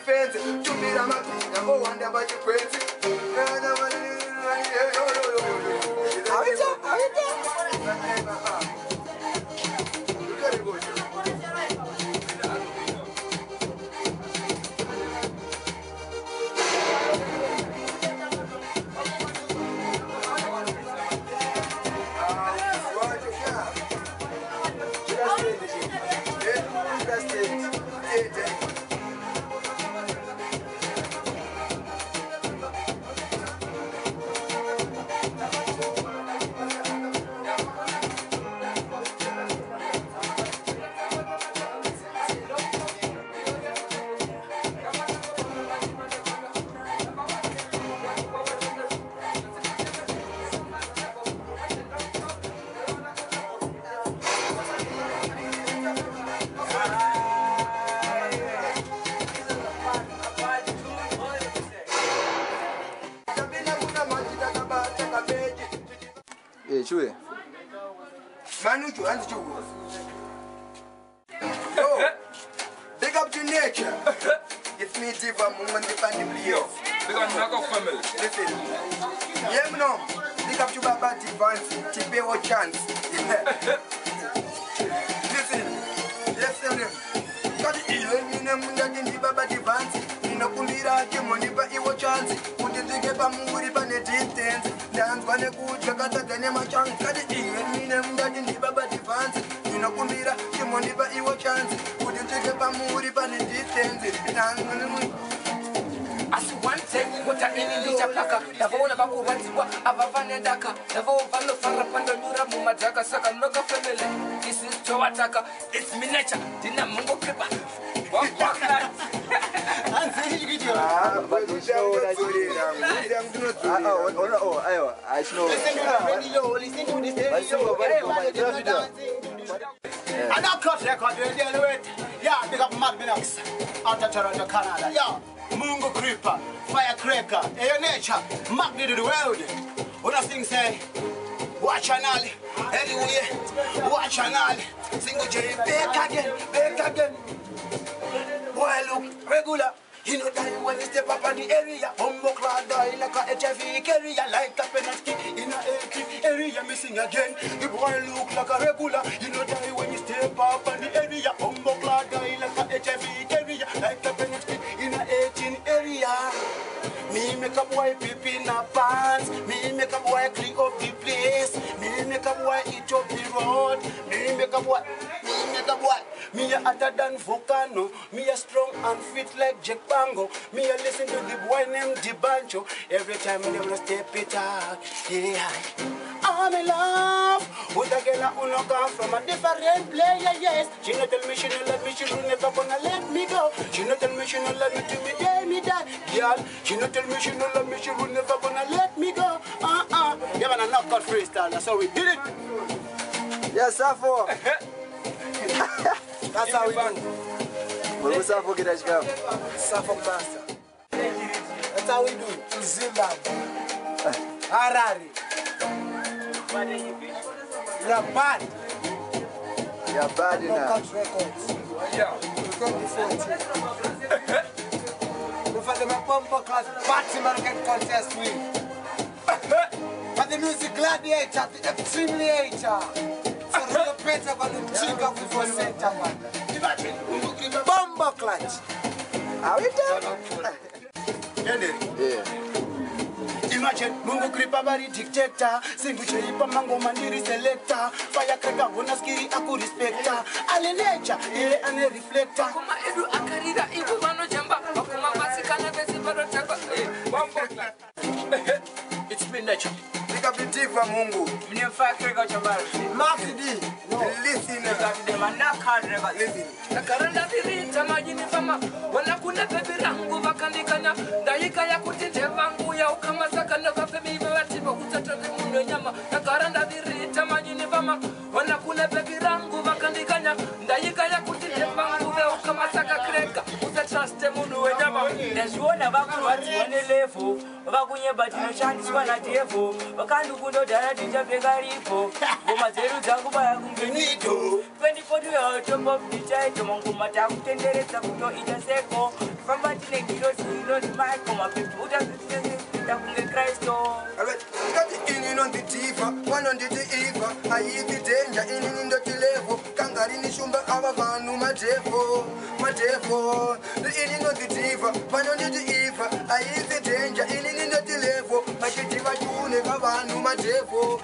defense. To be the matina, oh, wonder about your crazy. Chui. Manu to answer you. Oh, big up to nature. It's me, Diva Moon, the family. Big up Naga family. Listen. Yeah, no. Big up to Baba Divans, Tipe or chance. Listen. Yes, sir. Got it even in a moon that in the Baba Divans. In a Kumira, Kimoni, but it was chance. Put it together, Moody, but it didn't. Dance when a good Jakarta, the name of chance. Got it even in a moon that in the Baba Divans. In a Kumira, Kimoni, but it was chance. Put it together, Moody, but it didn't. Dance when a moon. As one thing, what I mean in the Japaka, the phone about what Avavana Daka, the phone from the Farapandura Mumadaka Saka Loka family. This is Joataka, it's miniature, Dina Mungo Kripa. What that? I'm saying video. But you show that you I know. listen to the radio, listen to this radio. And that cross record, we'll deal with. Yeah, big up Mad Minox out of Toronto, Canada. Yeah. Mungo Creeper, Firecracker, Air Nature, Magnet of the world. What I sing say, watch an alley, anyway, watch an alley, single J, back again. Boy, look, regular. You know that when you step up on the area, Bomboclad die like a HIV carrier, like a penalty in a area, missing again. The boy look like a regular. You know that when you step up on the area, Bomboclad die like a HIV carrier, like a penalty in a 18 area. Me make a boy peep in a pants, me make a boy clean up the place, me make a boy eat up the road, me make a boy. Me a hotter than Volcano, me a strong and fit like Jack Bango. Me a listen to the boy named Dibancho. Every time they wanna step it out, yeah. I'm in love with a girl who no come from a different player, yes. She no tell me she no love me, she will never gonna let me go. She no tell me she no love me till me day me die, girl. She no tell me she no love me, she will never gonna let me go. Yeah, man, a knockout freestyle, that's how we did it. Yes, Safo. That's how we do. What was Safo get go? Safo master. That's how we do. Zimbabwe. Harare. You're bad. You're bad enough. Knockout records. Yeah. 2014. Look at the bumper class party market contest win. But the music gladiator, the extremely hater. So the better than the trigger before center man. Imagine. Bumper clutch. How you done? Yeah. Imagine Mungu Kripa bari dictator, singu cheipa mango mandiri selector, firecracker bona skiri aku respector, ale nature ile ane reflector. Kuma edu akarira ibu bano jamba, kuma basikana besi baro chakwa. It's me nature. Pick up the tea from Mungu. Mwenye firecracker chambari. Maxi D. Listen. Listen. Nakaranda virita majini fama, wanakuna pepe rangu vakandikanya, daika ya kutinte vangu ya ukama sakana vafemi vatiba kutatoke mundo nyama. Nakaranda virita majini fama, wanakuna pepe rangu vakandikanya, daika ya kutinte vangu ya ukama saka kreka, utatraste mundo nyama. Tapa. Ndazviona vakurwadziwa nelevo vakunyeba tinoshandiswa nadevo vakandukundo dhara tichapfeka ripo ngoma dzedu dzakubaya kunge nito 2040 yayo top of the title mangoma takutenderedza kutoita seko famba tine girosi inonzi michael mapepti utazviita kunge kristo ngati ini nonditiva vanonditi iva haiti denja inini ndoti levo kangarini shumba ava vanhu madhevo ini nonditiva vanonditi iva haiti denja inini ndoti levo vachitiva tune vavanhu madhevo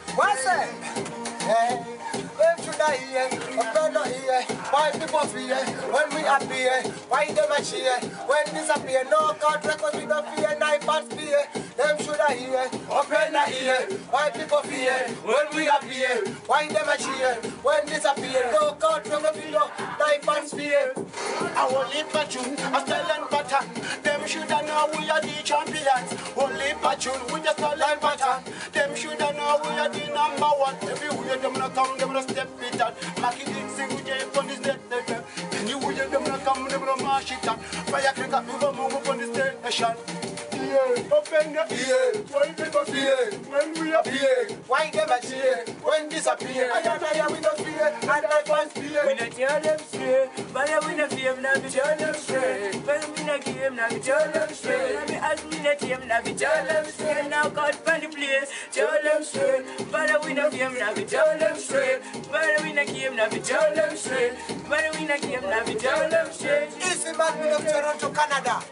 Why people fear when we appear? Why them a cheer when disappear? No God record we don't fear, knife and spear. Them should I hear, open the ear. Why people fear when we appear? Why them a cheer when disappear? No God record we don't knife and spear. Only patchoon, a style and pattern. Them should know we are the champions. Only patchoon, we just style and pattern. Them should know we are the number one. Everywhere them not come, them not step it out. Maki did sing with them on this net. And you will them not come, them not mash it out. Fire crack up, move move on this nation. Open your ear, why people fear when we appear? Why them a cheer when disappear? I am with the fear, and I can't fear. We not tell them straight, but we not fear, now we tell them straight. But we not give, now we tell them straight. Now we ask me not him, now we tell them straight. Now God find the place, tell them straight. But we not fear, now we tell them straight. But we not give, now we tell them straight. But we not give, now we tell them straight. It's the man of Toronto, Canada.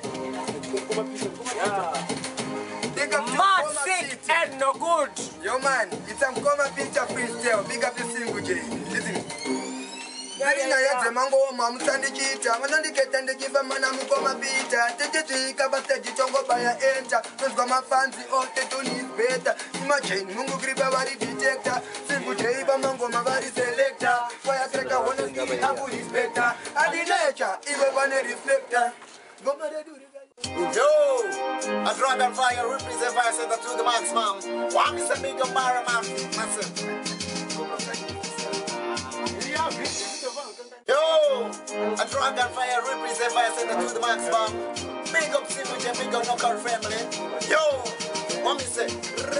Mad, sick, And no good. yo man, it's a Mkoma picture freestyle. Big up the single J. Listen. Marina ya zemango mamusandichita manandiketa ndichiva mana mukoma pita tetetika basta jitongo baya enter nozwa mafanzi ote tunis beta imagine mungu griba vari detector single J ba mangoma vari selector fire tracker honestly abu respector adi nature iwe bane reflector goma redu. Yo, a Dragon Fire represent Fire Center to the maximum. One is a big bar, man. Yo, a Dragon Fire represent Fire Center to the maximum. Big up Simon, big up Knockout family. Yo, what me say?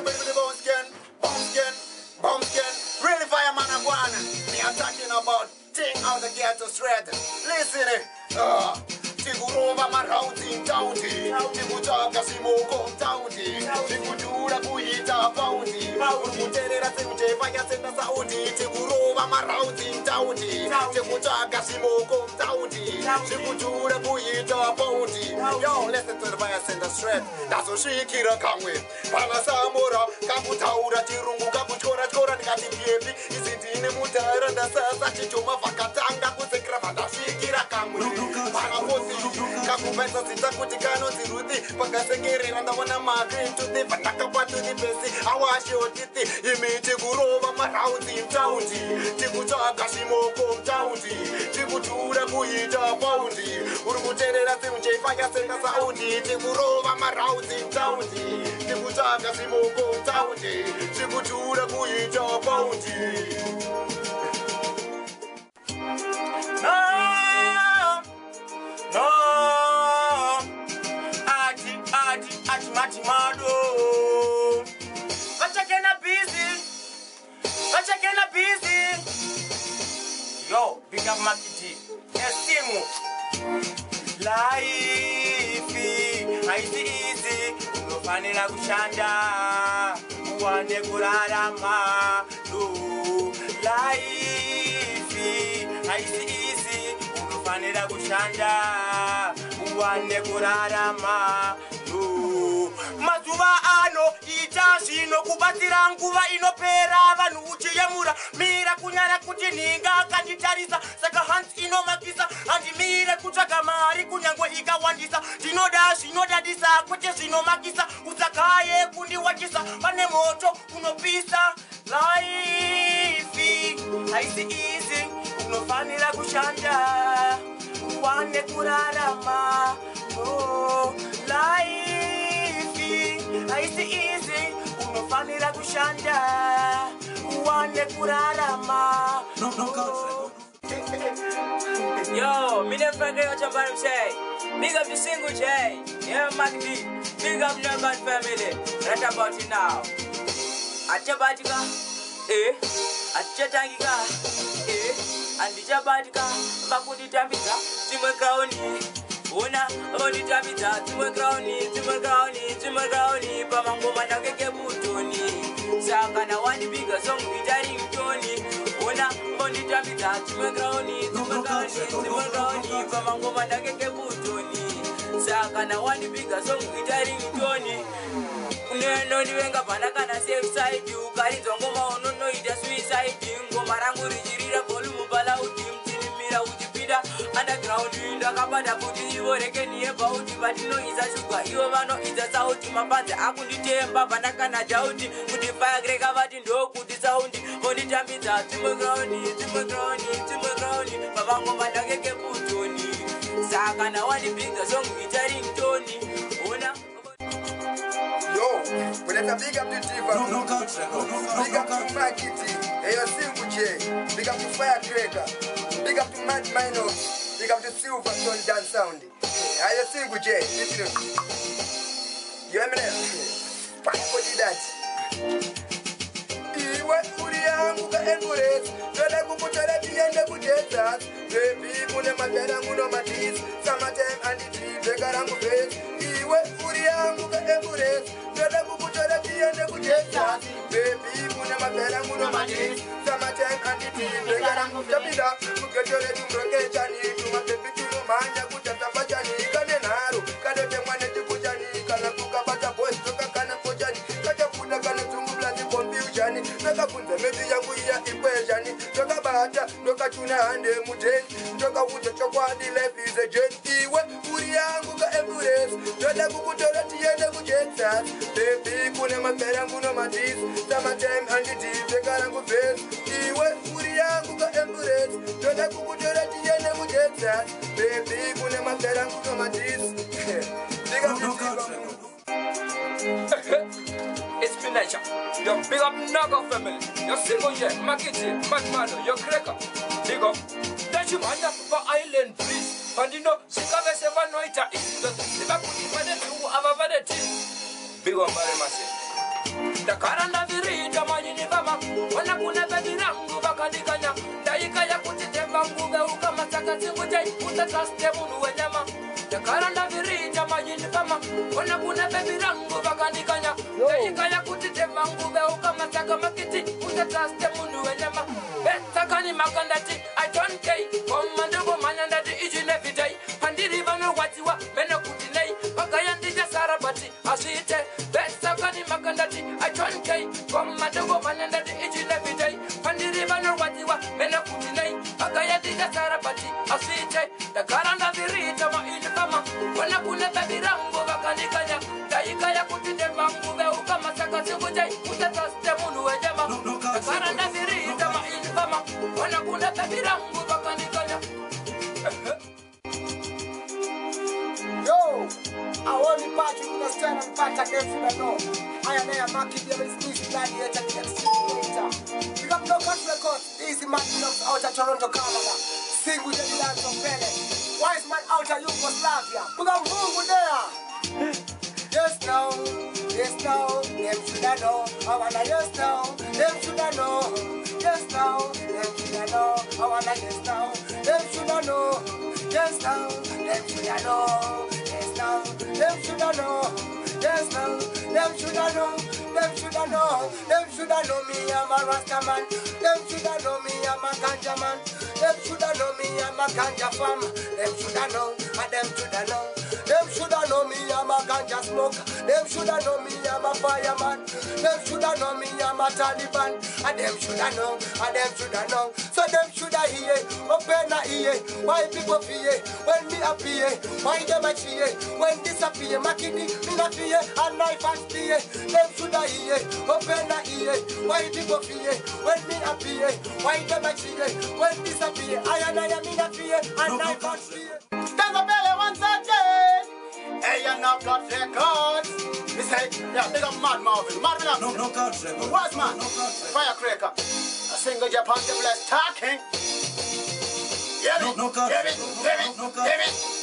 Bumpkin. Really fireman and one. Me are talking about thing out the ghetto straight. Listen, Tigurova marauti tauti, Tigujaga simoko tauti, Tigudura buita pauti, Urmuterera semte fire senda saudi, Tigurova marauti tauti, Tigujaga simoko tauti, Tigudura buita pauti. Yo, listen to the fire sender straight. That's what she kira kamwe. Pana samura, kaputaura tirungu kapuchora chora nikati piepi, isitine mutara ndasa chichuma vakatanga kusekra dashi kira kamwe. Pana kakupesa sitakuti kanonziruti pakasekerera ndawana mari tuti vandakapatuti pesi awashotiti imi tikurova maraundi mtaundi tikutsvaga simoko mtaundi tikutura kuita paundi uri kuterera semucheifanya senda saundi tikurova maraundi mtaundi tikutsvaga simoko mtaundi tikutura kuita paundi. No, ati matimado. Vachakena busy. Yo, big up Makiti. Estimu. Life, haisi easy. Unofanira kushanda. Uwane kurarama. No, life, haisi easy. Unofanira kushanda. Uwane kurarama. Mazuva ano itazvino kubatsira nguva inopera vanhu uchiyemura mira kunyara kuti ninga akanditarisa saka hanzi inomakisa handimire kutsvaga mari kunyangwe ikawandisa ndinoda zvinodadisa kwete zvinomakisa usagaye kundiwachisa pane moto unopisa laifi haisi easy unofanira kushanda uwane kurarama life haisi easy unofanira kushanda uwane kurarama. Yo, mine friend yo chambari mshay. Big up the single J. Yeah, Mac D. Big up Knockout family. Right about it now. Achabatika. Achatangika. And the Jabatika. Bakundi Tabita. Timber Crowny. Una, Body Tabita. Timber Crowny. Pamango Manake Butoni. Sakana one bigger song guitaring Tony. Una, Body Tabita. Timber Crowny. Pamango Manake Butoni. Sakana one bigger song guitaring Tony. No niwenga panaka na safe side you carry zongoma no ida suicide ngo marangu rijirira volume bala utimtini mira ujipida underground inda kabada kuti ivoreke ni about but no iza shuka iyo vano iza sauti mapanze akunditemba panaka na dauti kuti fire greka vati ndo kuti sound onditambidza timground babango mandakeke kutoni saka na one big song guitaring Tony ona. Yo, when I big up the diva, big up to Markety, hey, your single J, big up to Firecracker, big up to Mad Minor, big up to Silver Tone Dance Sound. Hey, your single J, listen. You hear me there? What is that? Iwe uriyangu ka embrace, tole kukutole biyende kujeta, baby mune matera muno matis, summertime and the tea, begarangu face. Iwe uriyangu ka embrace. Baby, muna mapera muna matis. Summertime and the tea, begarangu tapida. Mukajole tumroke chani, tuma baby tumu manja kutata bajani. Kane naru, kane temane tukujani. Kana kukabata boys, toka kana kojani. Kaja kuda kana tungu blandi confusion. Toka kunze mezi yangu ya equation. Toka bata, toka tuna hande mujeni. Toka wuto chokwa di life is a jet. Iwe uriyangu ka embrace. Tola kukutole tiende kujeta. Baby, kune mapera muno matis. Summertime and the tea, begarangu face. Iwe uriyangu ka embrace. Tola kukutole tiende kujeta. Baby, kune mapera muno matis. It's Pinacha. Your big up Naga family. Your single jet, Markety, Madmano, your cracker. Big up. Don't you mind for island, please? Pandino, Sikave Sevanoita is the Sibakuni Panetu Avavadeti. Big up, Marimasi. The Karanda Virita Majinivama, Wanakuna Badirangu Bakadikanya, Daikaya Putitembangu, Ukamataka Timutai, Putatastemunu Wanyama. The Karanda Virita Majinivama, Wanakuna Badirangu Bakadikanya, Daikaya Putitembangu, Ukamataka Makiti, Putatastemunu Wanyama. Betakani Makandati, I don't care, Commando Mananda each and every day, Pandirivano Watiwa, Menakutinay, Pakayandi Sarabati, Asite, Betakani Makandati, I don't care, Commando Mananda each and every day, Pandirivano Watiwa, Menakutinay, Pakayandi Sarabati, Asite, the Karanda Virita Infama, Wanakuna Babirango Bakanikanya, Daikaya Putitembangu, Ukamasaka Tibutai, Putatastemunu Wajama, the Karanda Virita Infama, Wanakuna Babirangu Bakanikanya. Yo, I want to party with the stand and part again for the law. I am there, Marky, there is this gladiator to get later. Pick up no country record, easy man out of Toronto, Canada. Sing with the dance of Pele. Wise man out of Yugoslavia. Put up room there. Yes, no, them should I know. I wanna yes, no, them should I know. Yes, no, them should I know. I wanna yes, no, them should I know. Yes, no, them should I know. Yes, no, them should I know. Yes, no, them should I know. Them should I know. Them should I know me, I'm a Rasta man. Them should I know me, I'm a ganja man. Them should I know me, I'm a ganja farmer. Them should I know, and them should I know. Them should I know me, I'm a ganja smoker. Them should I know me, I'm a fireman. Them should I know me, I'm a Taliban. And them should I know, and them should I know. So them should I hear, open a ear. Why people fear, when me appear. Why them a cheer, when disappear. Makini, me not fear, and knife and spear. Them should I hear, open a ear. Why people fear, when me appear. Why them a cheer, when disappear. I am me not fear, and knife and spear. There's a belly once again. Hey, you're not got records. He said, yeah, big up Mad Marvin. Mad Marvin. No cards record. What's man? Firecracker. A single Japan, the blessed talking. Hear me? Hear me? Hear me? Hear me?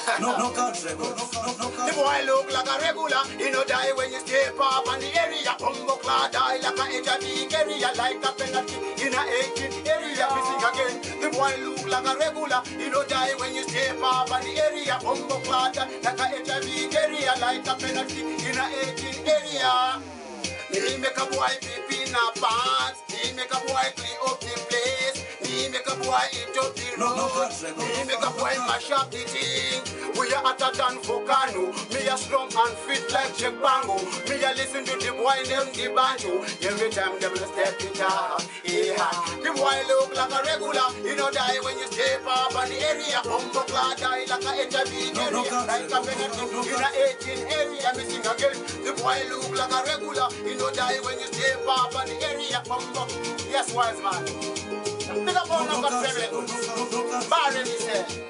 The boy look like a regular, he no die when you step up on the area. Bumbo clad die like a HIV area, like a penalty in a 18 area. We sing again. The boy look like a regular, he no die when you step up on the area. Bumbo clad like a HIV area, like a penalty in a 18 area. Me make a boy pee in a pants, me make a boy clean up the place, me make a boy eat up the road, me make a boy mash up the thing. We are hotter than volcano, me a strong and fit like Jack Bango. Me a listen to the boy name the banjo, every time them step it up. Yeah, the boy look like a regular, he no die when you step up on the area. Bumbo clad die like a HIV area, like a penalty in a 18 area. Me sing again, the boy look like a regular, he no die when you step up on the area. Bumbo, yes, wise man. Pick up on the family. Barry, he said.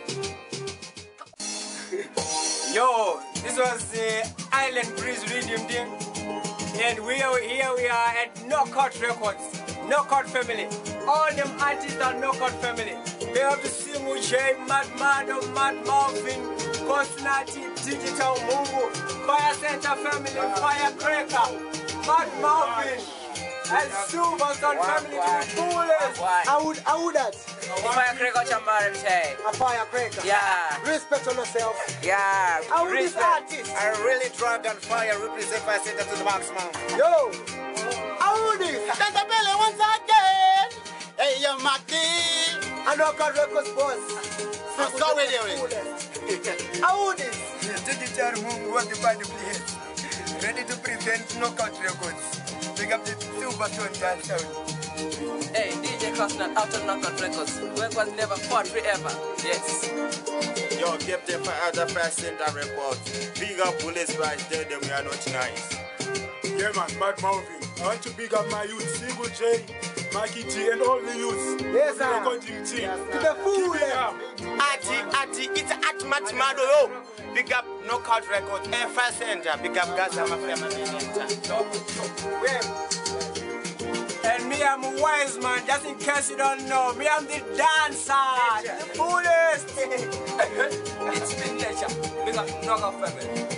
Yo, this was the Island Breeze Rhythm thing, and here we are at Knockout Records, Knockout Family. All them artists are Knockout Family. They have to sing with Jay, Mad Mado, Mad Marvin, Cosnati, Digital Mungu, Fire Center Family, Firecracker, Mad Marvin, and Superstar Family to the fullest. How would that? Firecracker Chambara say. A firecracker. Yeah. Respect on yourself. Yeah. How would this artist? I really Dragon Fire represent Fire Center to the maximum. Yo. How would this? That's a belly once again. Hey, you Mackie. I know God Records boss. I'm sorry, Derek. How would this? Digital Mungu was the band place. Ready to present Knockout Records. Pick up the Superstone dance sound. Hey, DJ Cosnat out of Knockout Records. Work was never fought forever. Yes. Yo, Captain Fire Center Records. Big up police right there, them we are not nice. Yeah man, Mad Marvin. I want to big up my youth, Single J, Mikey G and all the youths. Yes, sir. Recording team. To the full Keep it up. Ati, it's at Matmado, yo. Big up Knockout Records, Fire Center. Big up Gaza, my family. And me, I'm a wise man, just in case you don't know. Me, I'm the dancer, the fullest. It's been nature. Big up Knockout Family.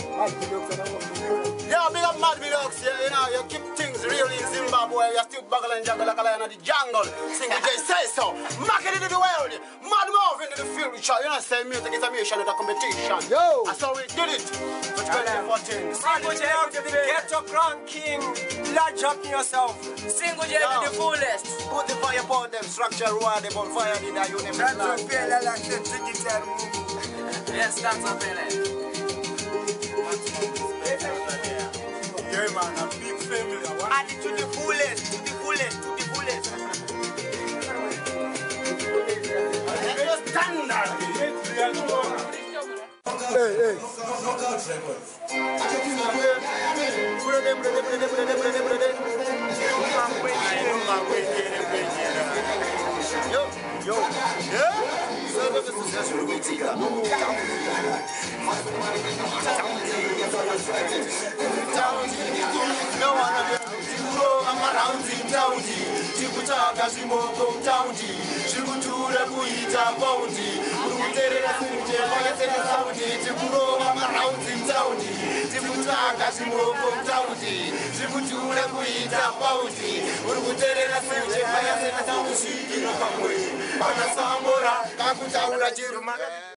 Yeah, big up Mad Vidox, you know, you keep things real in Zimbabwe, you still buckle and juggle like a lion in the jungle. Single J say so. Market it to the world. Mad Marvin to the future. You know, say music is a mission, it's a competition. Yo. That's how we did it. For 2014. Single J out to the ghetto crown king. Lodge up yourself. Single J to the fullest. Put the fire upon them, structure war, them on fire in the universe. That's a fella like the Digital Mungu. Yes, that's a feeling. Yeah man, a big family. Add it to the fullest, to the fullest, to the fullest. Hey. Yo. Yeah? No one I'm around in town. Tikutaka zvimoko taundi zvikutura kuita paundi kuterera kunje vakatera saundi tikurova maraundi mtaundi tikutaka zvimoko taundi zvikutura kuita paundi kuterera kunje vakatera saundi pamwe pana sambora kakutaura chiruma